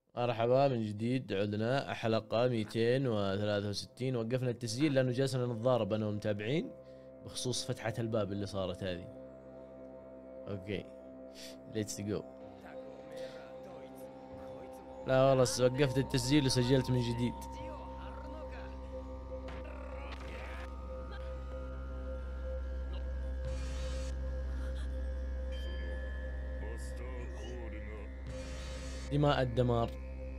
مرحبا من جديد، عدنا حلقة 263. وقفنا التسجيل لأنه جلسنا نتضارب أنا والمتابعين بخصوص فتحة الباب اللي صارت هذه. أوكي ليتس جو. لا والله وقفت التسجيل وسجلت من جديد. دماء الدمار.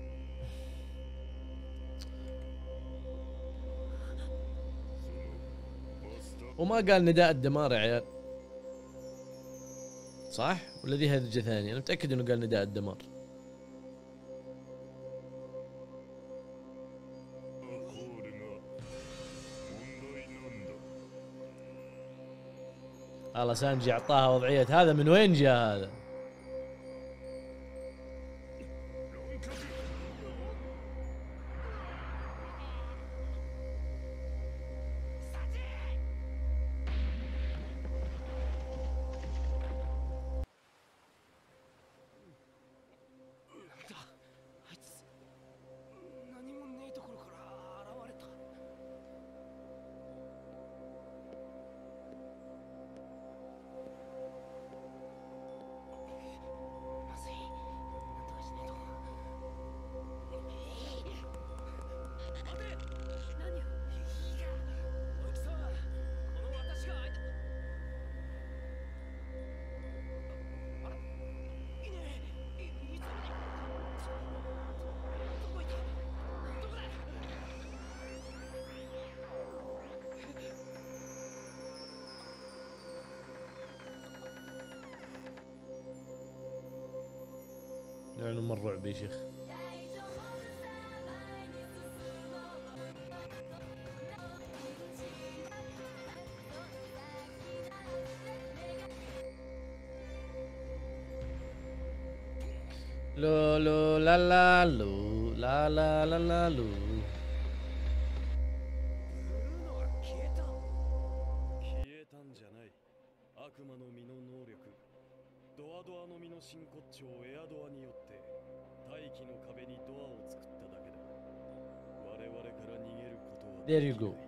وما قال نداء الدمار يا عيال، صح؟ ولا ذي هرجة ثانية؟ أنا متأكد إنه قال نداء الدمار. والله سانجي أعطاها وضعية هذا من وين جاء هذا؟ يعني مرة رعب يا شيخ. لو لو لا لا لو لا لا لا لا لو. 'There you go.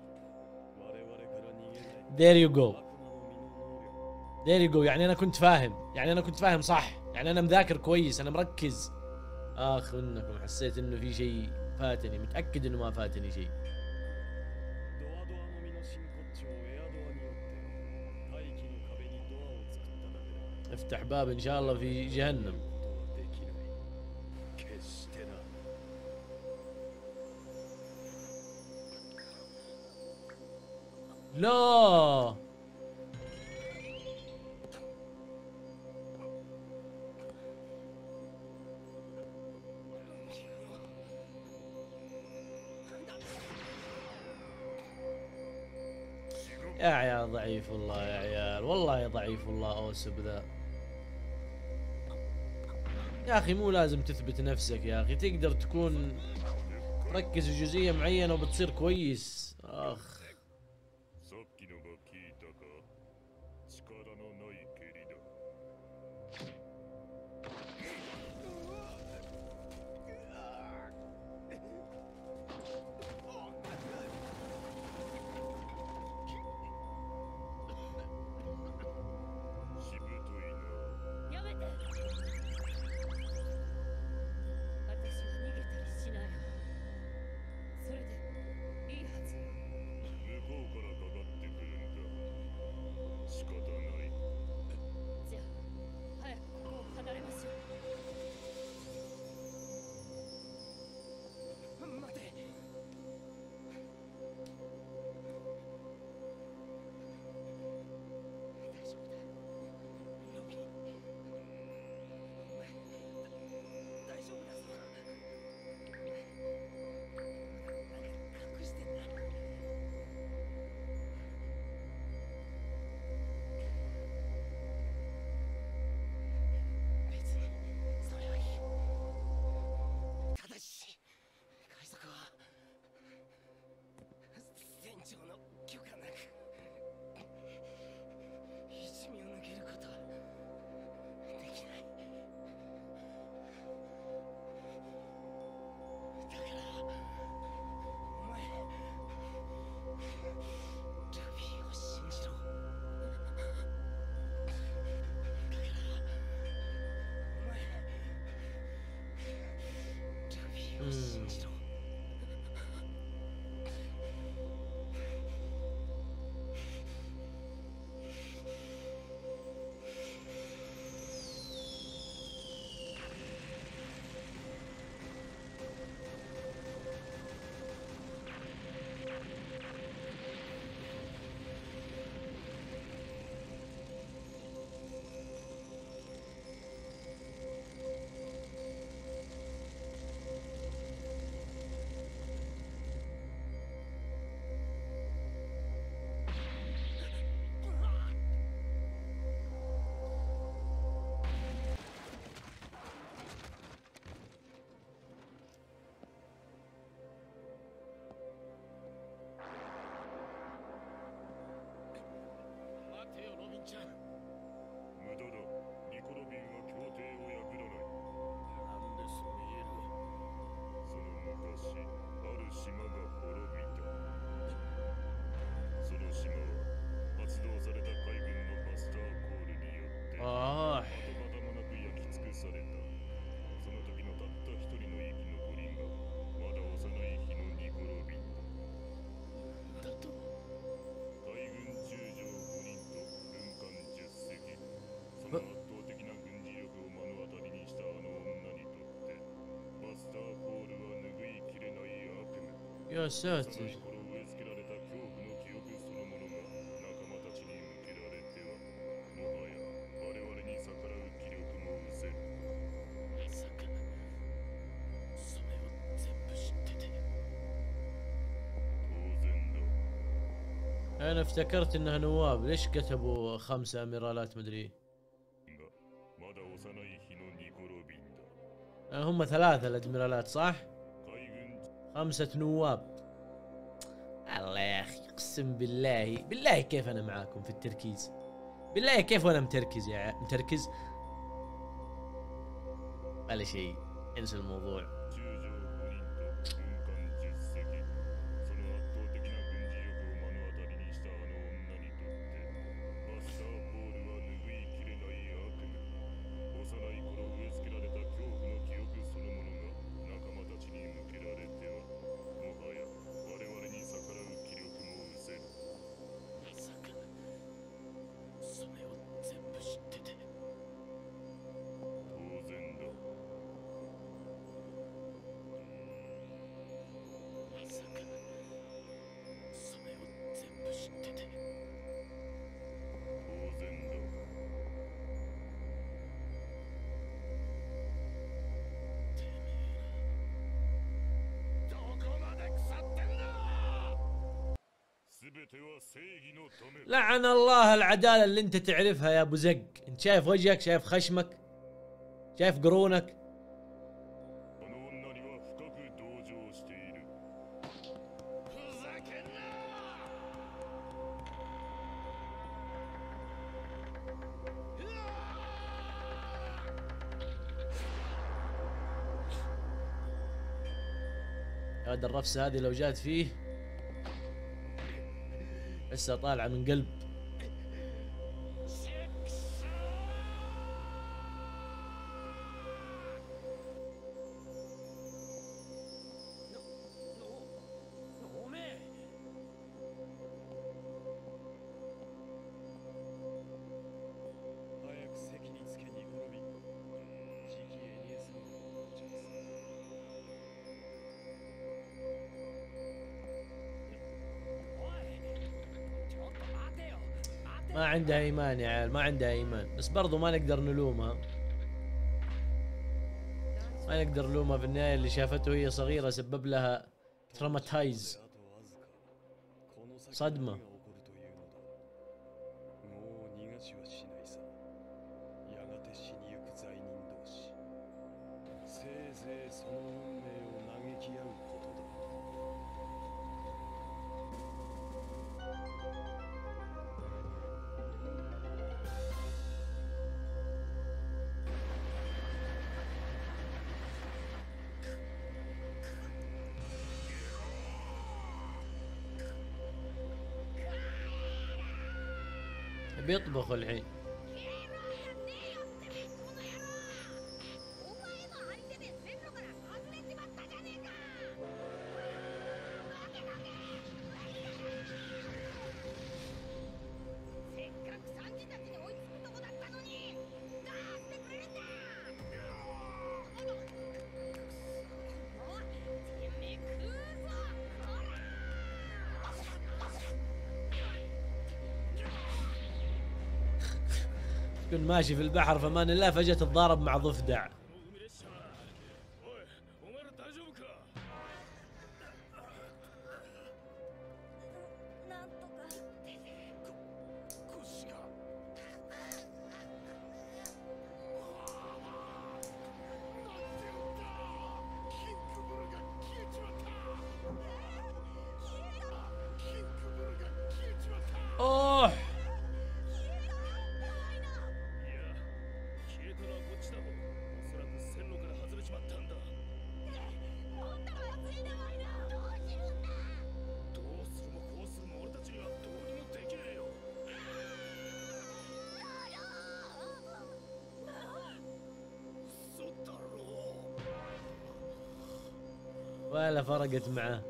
There you go. There you go. يعني أنا كنت فاهم صح. يعني أنا مذاكر كويس، أنا مركز. آخ منكم، حسيت إنه في شيء فاتني، متأكد إنه ما فاتني شيء. افتح باب إن شاء الله في جهنم. لا يا عيال ضعيف والله، يا عيال والله ضعيف والله. اوسب ذا يا اخي، مو لازم تثبت نفسك يا اخي، تقدر تكون ركز في جزئية معينة وبتصير كويس. اخ آه. よしよし。انا افتكرت انها نواب، ليش كتبوا 5 اميرالات مدري؟ هم 3 الادميرالات صح؟ 5 نواب. الله يا اخي اقسم بالله بالله كيف انا معاكم في التركيز، بالله كيف وانا متركز يا متركز ولا شيء، انسى الموضوع. لعن الله العدالة اللي انت تعرفها يا ابو زق، انت شايف وجهك، شايف خشمك، شايف قرونك. هذا الرفسة هذه لو جات فيه لسه طالعة من قلب. ما عندها ايمان يا عيال، ما عندها ايمان، بس برضو ما نقدر نلومها، ما نقدر نلومها في النهاية. اللي شافته وهي صغيرة سبب لها تراماتايز، صدمة. بيطبخ الحين. كنت ماشي في البحر فمان الله فجأة تتضارب مع ضفدع. اوه ولا فرقت معه.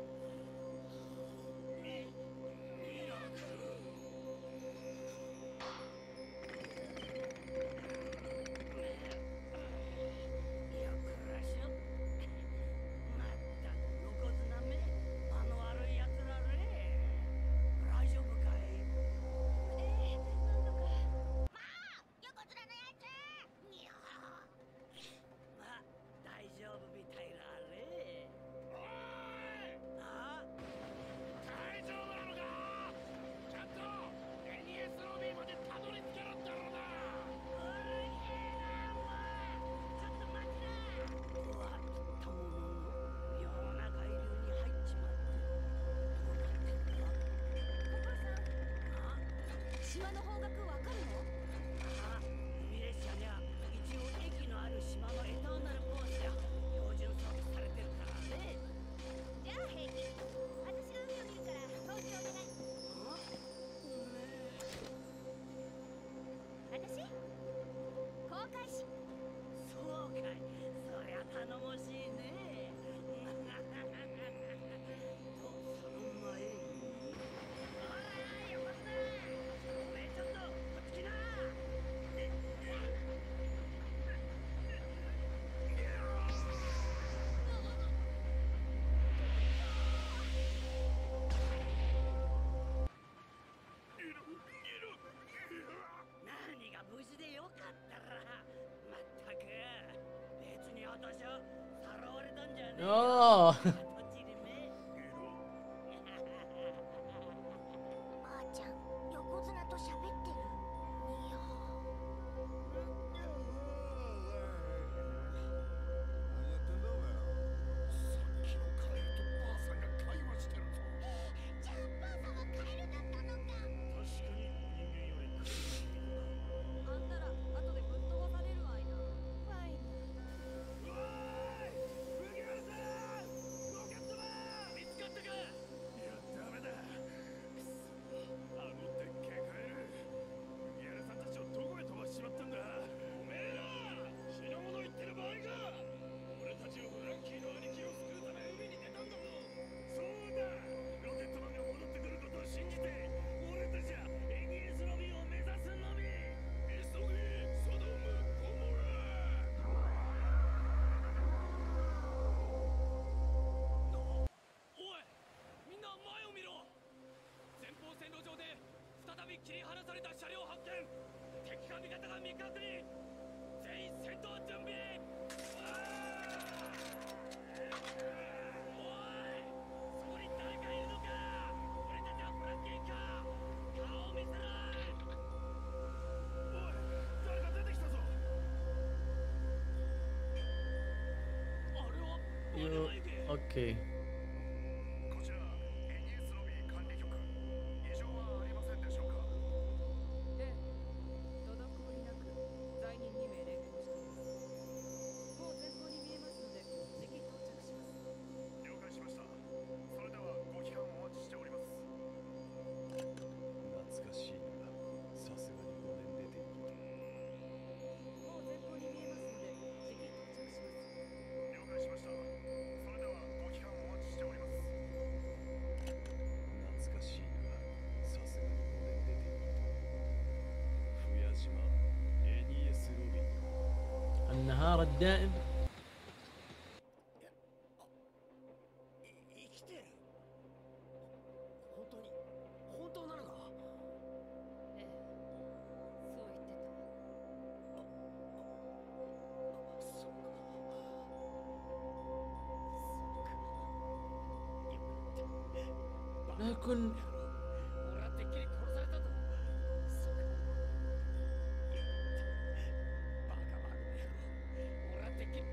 اوه オッケー。 こちら NES ロビー管理局。異常はありませんでしょうか。 ええ、滞りなく罪人2名連行しています。もう前方に見えますので、じき到着します。 了解しました。それではご批判お待ちしております。 懐かしいな。さすがに5年出ていると。 もう前方に見えますので、じき到着します。 了解しました。それではご批判お待ちしております。 懐かしいな。さすがに5年出ていると。冬島 NES ロビー。 النهار الدائم. 生きてる。本当なのか。 ええ、そう言ってた。 لكن 俺はてっきり殺されたと。バカバカの野郎。俺はてっきり。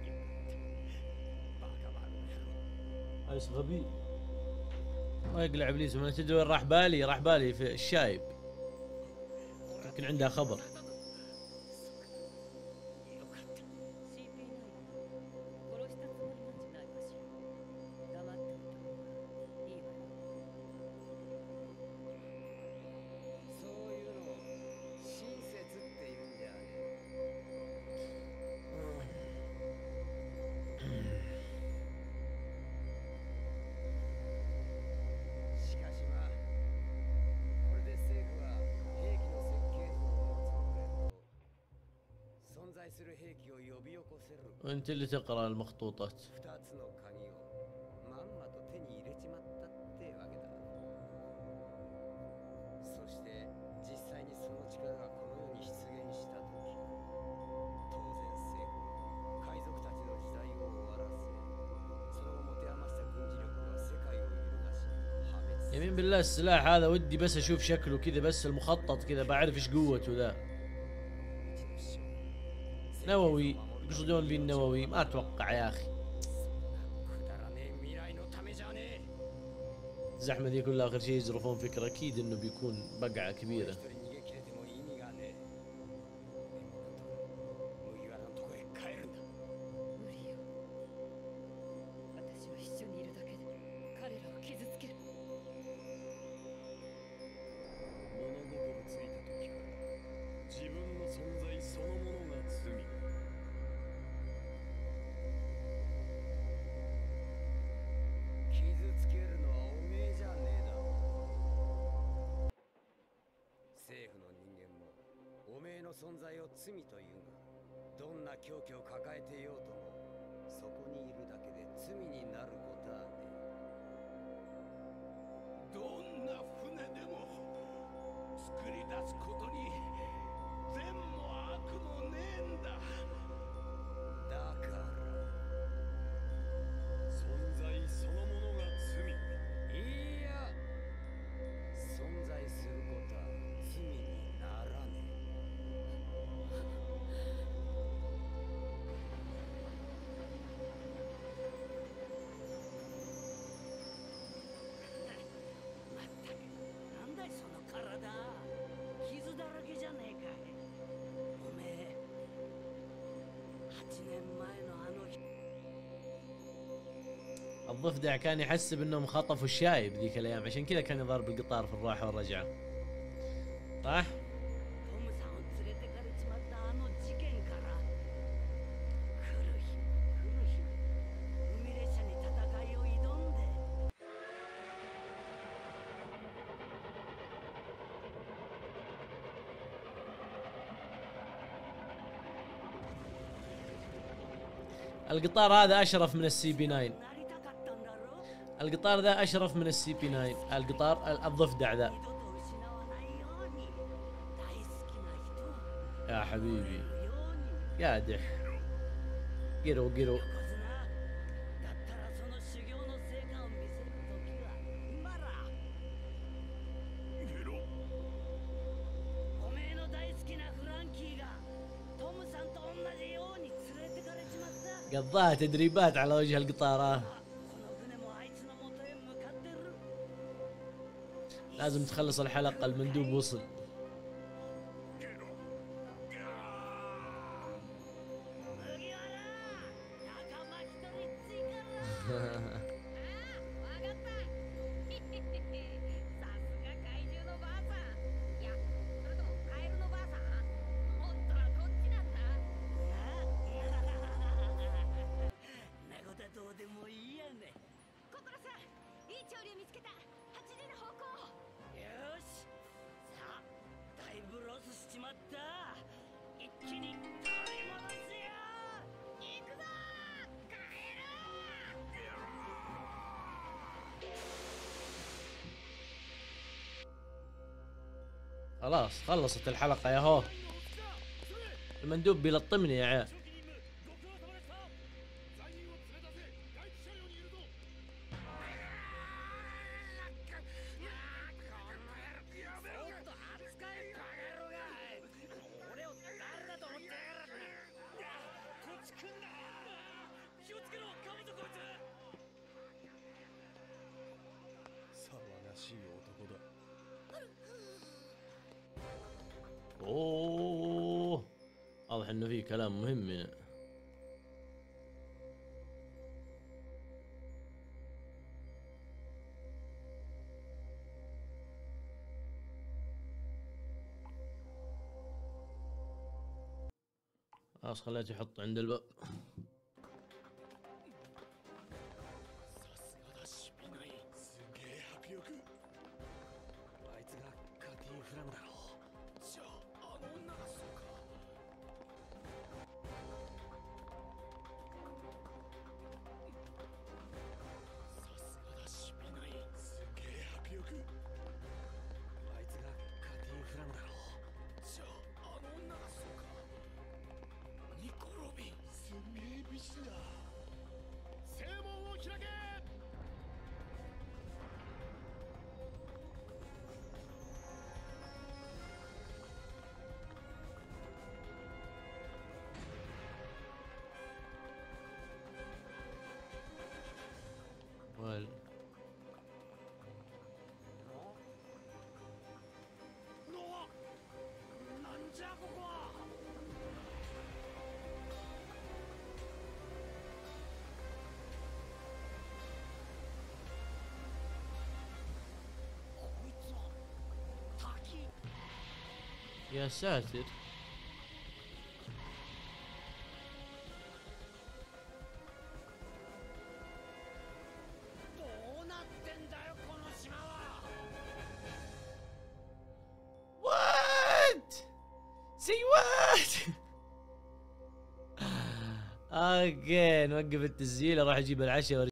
バカバカの野郎。 ايش غبي. ما يقلع ابليس. ما تدري وين راح بالي؟ راح بالي في الشايب. يمكن عندها خبر. CP9 殺したつもりなんじゃないかしら。黙っておいた方がいいわよ。 そういうのを親切って言うんじゃねえ。 する兵器を呼び起こせる وانت اللي تقرا المخطوطات. 2つの鍵をまんまと手に入れちまったってわけだ。そして実際にその力がこの世に出現した時、当然政府海賊たちの時代を終わらせ、その持て余した軍事力は世界を揺るがし破滅。 يمين بالله السلاح هذا ودي بس اشوف شكله كذا، بس المخطط كذا بعرف ايش قوته ذا. نووي يقصدون فيه النووي؟ ما اتوقع يا اخي. くだらねえ未来のためじゃねえ。 الزحمه ذي كلها اخر شيء يزرفون فكره، اكيد انه بيكون بقعه 一 كبيره. 人逃げ切れても意味がねえ。麦わらのとこへ帰るんだ。 無理よ。私は一緒にいるだけで彼らを傷つける。 物心ついた時から自分の存在そのものが罪だ。 傷つけるのはおめえじゃねえだろ。政府の人間もおめえの存在を罪というが、どんな狂気を抱えていようともそこにいるだけで罪になることはねえ。 どんな船でも作り出すことに善も悪もねえんだ。 だから存在そのものが罪。 いや、存在することは罪にならねまったくなんだいその体。傷だらけじゃねえかい。おめえ8年前のあの日 الضفدع كان يحسب انهم خطفوا الشاي بذيك الايام، عشان كذا كان يضرب القطار في الراحه والرجعه. صح؟ トムさんを連れてかれちまったあの事件から来る日来る日海列車に戦いを挑んで。 القطار هذا اشرف من السي بي 9. なりたかったんだろ。 القطار ذا اشرف من السي بي 9. القطار الضفدع ذا 二度と失わないように大好きな人 يا حبيبي ように قادح. قرو قرو. 横綱だったらその修行の成果を見せる時は今だ。おめえの大好きなフランキーがトムさんと同じように連れてかれちまった。 قضاها تدريبات على وجه القطار. この船もあいつの元へ向かってる。 لازم تخلص الحلقه، المندوب وصل. 麦わら仲間一人追加だ。 わかったさすが怪獣のばあさん。いや、それともカエルのばあさん。本当はどっちなんだ。 なことはどうでもいいやね。 ココラさん、いい潮流見つけた。8時の方向。 よし、さあだいぶロスしちまった。一気に取り戻すよ。 行くぞー、カエル。 خلاص خلصت الحلقه يا هو. المندوب بيلطمني يا عيال. 騒がしい男だ。 اوه واضح انه في كلام مهم هنا. خلاص خليته يحط عند الباب. さすがだシピナイ。すげえ迫力。あいつがカティ・フラムだろう。じゃああの女がそうか。 يا ساتر. وات سي وات. اوكي نوقف التسجيل اروح اجيب العشاء